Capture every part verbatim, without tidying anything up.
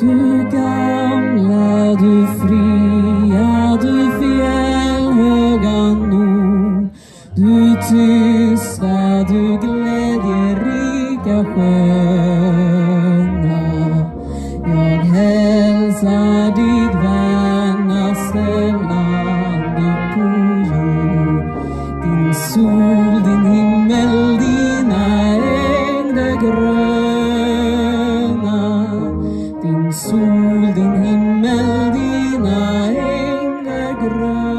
Du gamla, du fria, du fjällhöga nord. Du tysta, du glädjerika sköna. Jag hälsar ditt värnaste land på jord. Din sol, din himmel, dina ängder gröna. Din sol, din himmel, dina ängder gröna.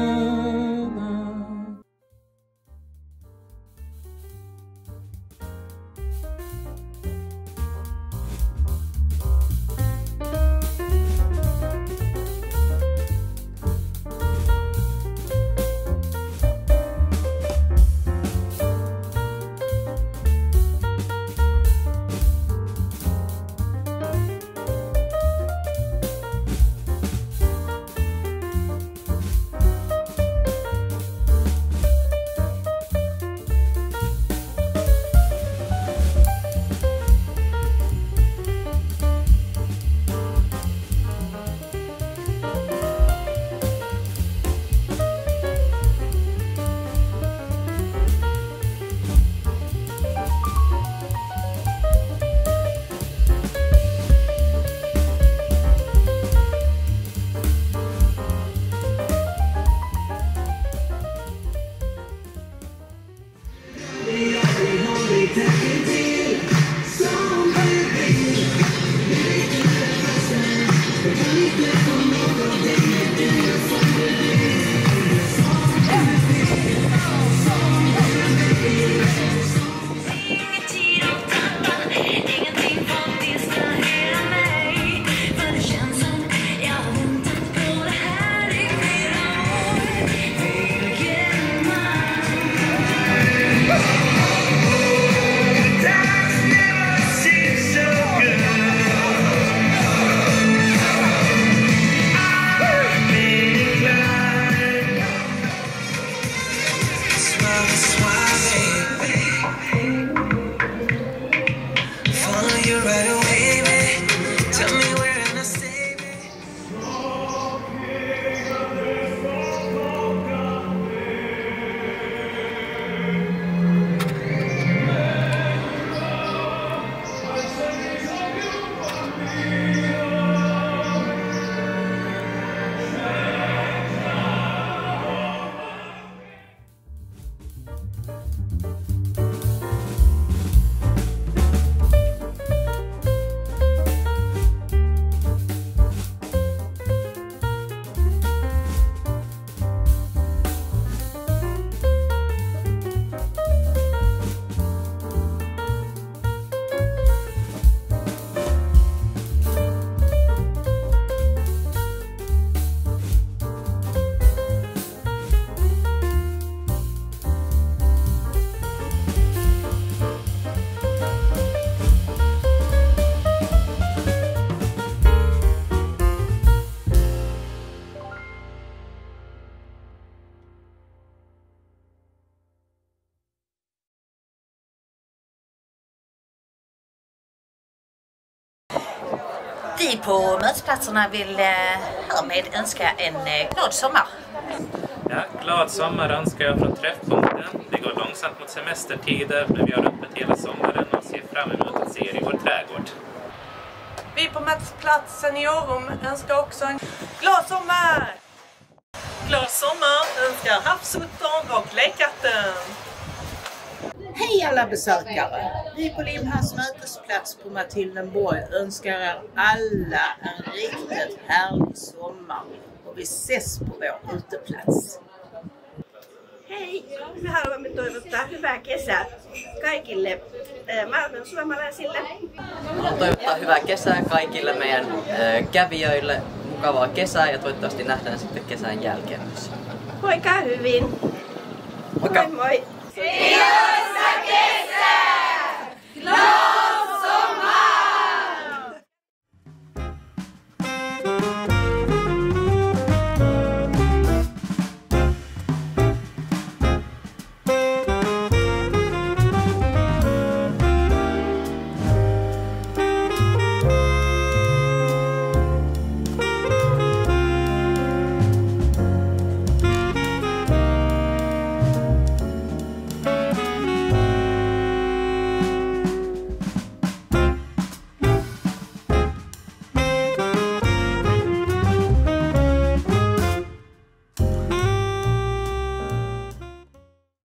Vi på mötesplatserna vill härmed önska en glad sommar. Ja, glad sommar önskar jag från träffpunkten. Det går långsamt mot semestertider, men vi har öppet hela sommaren och ser fram emot att se er i vår trädgård. Vi på mötesplatsen i Årum önskar också en glad sommar! Glad sommar önskar havsuttan och lekkatten! Hej alla besökare! Vi på Limhamns mötesplats på Matildenborg önskar er alla en riktigt härlig sommar och vi ses på vår uteplats. Hei, me haluamme toivottaa hyvää kesää kaikille Malmön suomalaisille. Haluan toivottaa hyvää kesää kaikille meidän kävijöille, mukavaa kesää ja toivottavasti nähdään sitten kesän jälkeen myös. Voikaa hyvin! Moikka! Moi moi! Iloista kesää!